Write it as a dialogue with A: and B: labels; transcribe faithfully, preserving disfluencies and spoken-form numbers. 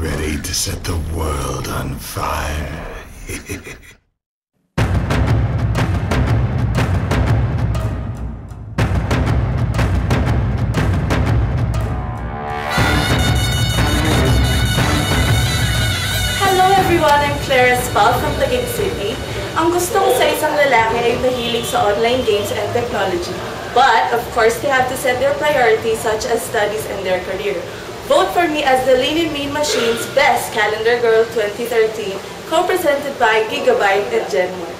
A: ready to set the world on fire.
B: Hello everyone, I'm Clara Spal from Taguig City. Ang gusto ko sa isang lalaki ay mahilig sa online games and technology. But, of course, they have to set their priorities such as studies and their career. Vote for me as the Lean and Mean Machine's Best Calendar Girl twenty thirteen, co-presented by Gigabyte and Gen one.